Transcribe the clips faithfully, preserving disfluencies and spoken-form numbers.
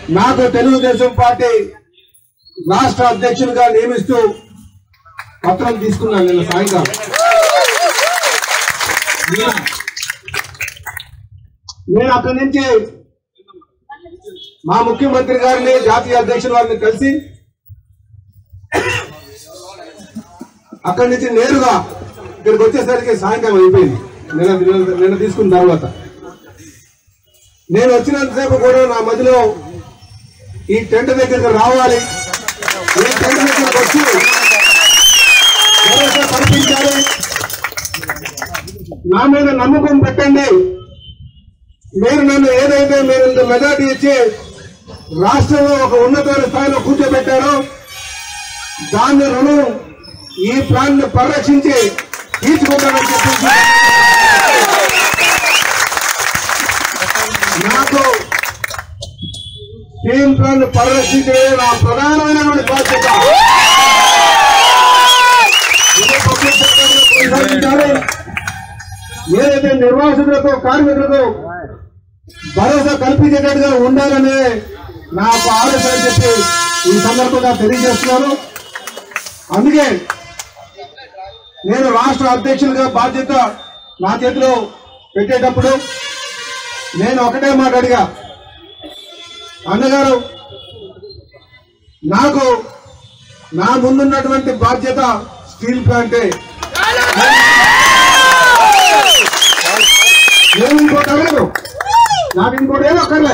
నాకు తెలుగుదేశం పార్టీ రాష్ట్ర అధ్యక్షులుగా నియమిస్తూ పత్రం తీసుకున్నాను నిన్న సాయంకాలం. నేను అక్కడి నుంచి మా ముఖ్యమంత్రి గారిని జాతీయ అధ్యక్షుల వారిని కలిసి అక్కడి నుంచి నేరుగా ఇక్కడికి వచ్చేసరికి సాయంకాలం అయిపోయింది. నిన్న నిన్న తీసుకున్న తర్వాత నేను వచ్చినంతసేపు కూడా నా మధ్యలో ఈ టెంట్ దగ్గరికి రావాలి, ఈ టెంట్ దగ్గరికి వచ్చి భరోసా కల్పించాలి, నా మీద నమ్మకం పెట్టండి, మీరు నన్ను ఏదైతే మీరు ఇంత మెజార్టీ ఇచ్చి రాష్ట్రంలో ఒక ఉన్నతమైన స్థాయిలో కూర్చోబెట్టారో దాన్ని రుణం ఈ ప్లాన్ ను పరిరక్షించి తీర్చుకుంటానని చెప్పి నాకు స్టీల్ ప్లాన్ ను పరిరక్షించే నా ప్రధానమైనటువంటి బాధ్యత. ఏదైతే నిర్వాసితులకు కార్మికులకు భరోసా కల్పించేటట్టుగా ఉండాలనే నాకు ఆలోచన చెప్పి ఈ సందర్భంగా తెలియజేస్తున్నాను. అందుకే నేను రాష్ట్ర అధ్యక్షులుగా బాధ్యత నా చేతిలో పెట్టేటప్పుడు నేను ఒకటే మాట అడిగా, అన్నగారు నాకు నా ముందున్నటువంటి బాధ్యత స్టీల్ ప్లాంటే, నేను ఇంకోటి అడగను, నాకు ఇంకోటి ఏదో అక్కర్లే,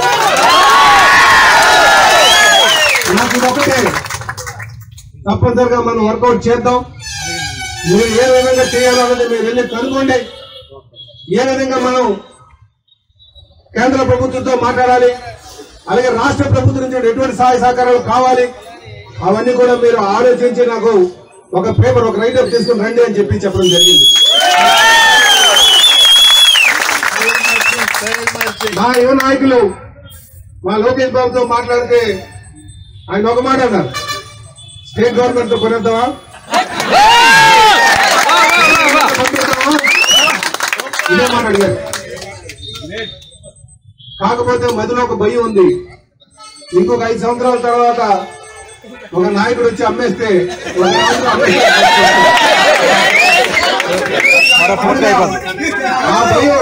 నాకు ఇదొక్కటే. తప్పనిసరిగా మనం వర్కౌట్ చేద్దాం. మీరు ఏ విధంగా చేయాలన్నది మీరు వెళ్ళి కనుక్కోండి. ఏ విధంగా మనం కేంద్ర ప్రభుత్వంతో మాట్లాడాలి, అలాగే రాష్ట్ర ప్రభుత్వం నుంచి ఎటువంటి సహాయ సహకారాలు కావాలి, అవన్నీ కూడా మీరు ఆలోచించి నాకు ఒక పేపర్ ఒక రైట్ అప్ చేసుకుని రండి అని చెప్పి చెప్పడం జరిగింది. మా యువ నాయకులు మా లోకేష్ బాబుతో మాట్లాడితే ఆయన ఒక మాట అన్నారు, స్టేట్ గవర్నమెంట్ తో కొనేద్దామా, ఇదే మాట అడిగారు. కాకపోతే మధ్యలో ఒక భయం ఉంది, ఇంకొక ఐదు సంవత్సరాల తర్వాత ఒక నాయకుడు వచ్చి అమ్మేస్తే ఆ భయం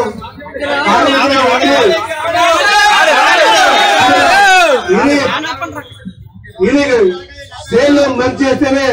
ఇది సేల్ మంచి చేస్తేనే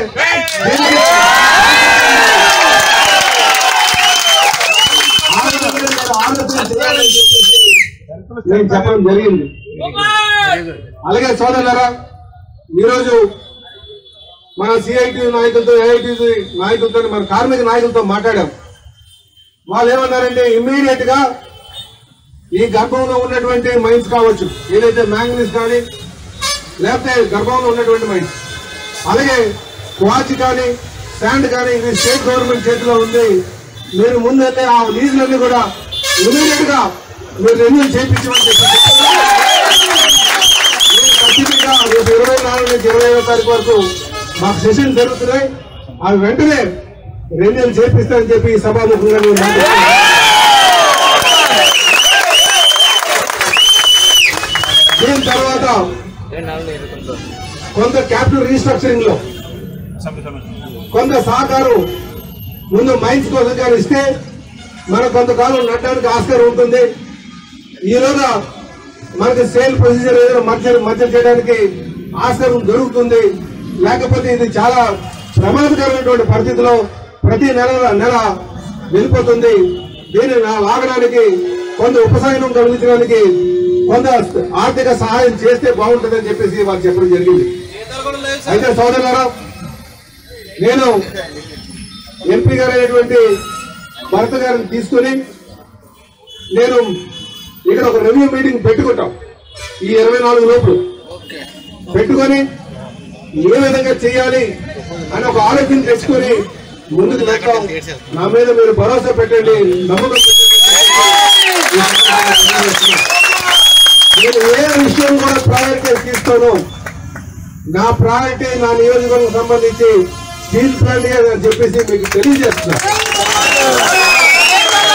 నేను చెప్పడం జరిగింది. అలాగే సోదరులారా, ఈరోజు మన సిఐటి నాయకులతో ఏఐటి నాయకులతో మన కార్మిక నాయకులతో మాట్లాడాం. వాళ్ళు ఏమన్నారంటే ఇమ్మీడియట్ గా ఈ గర్భంలో ఉన్నటువంటి మైన్స్ కావచ్చు, ఏదైతే మ్యాంగనీస్ కానీ లేకపోతే గర్భంలో ఉన్నటువంటి మైన్స్, అలాగే క్వార్ట్జ్ కానీ శాండ్ కానీ ఇది స్టేట్ గవర్నమెంట్ చేతిలో ఉంది. మీరు ముందైతే ఆ లీజులన్నీ కూడా ఇమీడియట్ గా మీరు రెన్యూ చేయించమని చెప్పి ఖచ్చితంగా రేపు ఇరవై నాలుగు నుంచి ఇరవై ఐదో తారీఖు వరకు మాకు సెషన్ జరుగుతున్నాయి. అవి వెంటనే రెన్యూ చేపిస్తారని చెప్పి ఈ సభాముఖంగా దీని తర్వాత కొంత క్యాపిటల్ రీస్ట్రక్చరింగ్ లో కొంత సహకారం ముందు మైన్స్ కోసం కానీ ఇస్తే మనకు కొంతకాలం నడడానికి ఆస్కారం ఉంటుంది. ఈరోజు మనకి సేల్ ప్రొసీజర్ ఏదైనా మర్జర్ మర్జర్ చేయడానికి ఆస్కారం దొరుకుతుంది. లేకపోతే ఇది చాలా ప్రమాదకరమైనటువంటి పరిస్థితిలో ప్రతి నెల నెల వెళ్ళిపోతుంది. దీన్ని లాగడానికి కొంత ఉపశమనం కలిగించడానికి కొంత ఆర్థిక సహాయం చేస్తే బాగుంటుందని చెప్పేసి వాళ్ళు చెప్పడం జరిగింది. అయితే సోదరులారా, నేను ఎంపీ గారు అయినటువంటి భరత్ గారిని తీసుకుని నేను ఇక్కడ ఒక రివ్యూ మీటింగ్ పెట్టుకుంటాం. ఈ ఇరవై నాలుగు లోపు పెట్టుకొని ఏ విధంగా చేయాలి అని ఒక ఆలోచన తెచ్చుకొని ముందుకు వెళ్తాం. నా మీద మీరు భరోసా పెట్టండి, నమ్మకం నేను ఏ విషయం కూడా ప్రయారిటీ తీస్తాను. నా ప్రయారిటీ నా నియోజకవర్గం సంబంధించి స్టీల్ ప్లాంట్ అని చెప్పేసి మీకు తెలియజేస్తున్నా.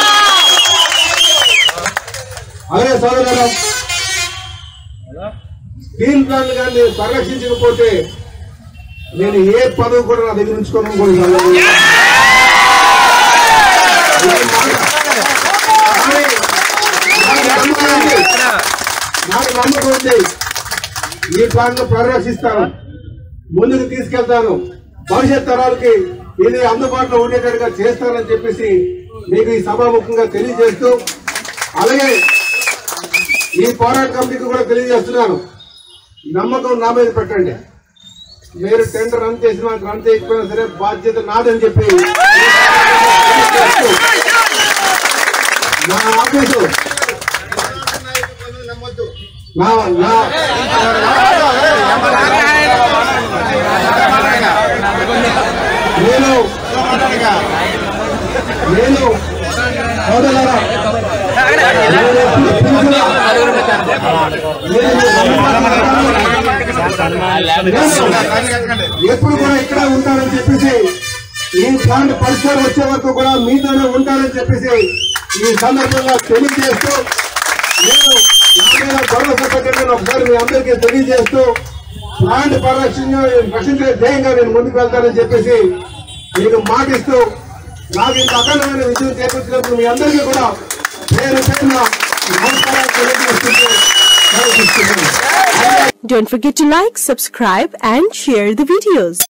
అదే సోదరులారా, స్టీల్ ప్లాంట్ కానీ పరిరక్షించకపోతే నేను ఏ పదవి కూడా నా దగ్గర ఉంచుకోవడం కూడా నాకు నమ్మకం ఉంది. ఈ ప్లాంట్ పరిరక్షిస్తాను, ముందుకు తీసుకెళ్తాను, భవిష్యత్ తరాలకి ఇది అందుబాటులో ఉండేటట్టుగా చేస్తానని చెప్పేసి మీకు ఈ సభాముఖంగా తెలియజేస్తూ, అలాగే ఈ పోరాట కమిటీకి కూడా తెలియజేస్తున్నాను, నమ్మకం నా మీద పెట్టండి. మీరు టెండర్ రన్ చేసినా రన్ చేయకపోయినా సరే బాధ్యత నాదని చెప్పి నా ఆఫీసు నా నేను నేను సోదరులారా ఎప్పుడు కూడా ఇక్కడ ఉంటారని చెప్పేసి, ఈ ప్లాంట్ పరిష్కారం వచ్చే వరకు కూడా మీతోనే ఉంటారని చెప్పేసి ఈ సందర్భంగా తెలియజేస్తూ, నేను నా మీద భరోసా పెట్టాలని ఒకసారి మీ అందరికీ తెలియజేస్తూ, ప్లాంట్ పరిరక్షణ రక్షించే ధ్యేయంగా నేను ముందుకు వెళ్తానని చెప్పేసి మీకు మాటిస్తూ, నాకు ఇంత అఖండమైన విజయం చేకూర్చినప్పుడు మీ అందరికీ కూడా పేరు పేరున నమస్కారాలు తెలియజేస్తుంటే. Don't forget to like, subscribe and share the videos.